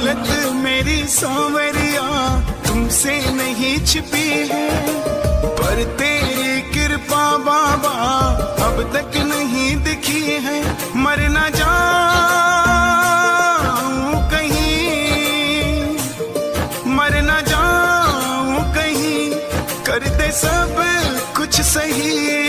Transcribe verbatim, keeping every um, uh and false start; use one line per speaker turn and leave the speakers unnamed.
हालत मेरी सांवरिया तुमसे नहीं छिपी है, पर तेरी कृपा बाबा अब तक नहीं दिखी है। मर ना जाऊं कहीं, मर ना जाऊं कहीं, कर दे सब कुछ सही।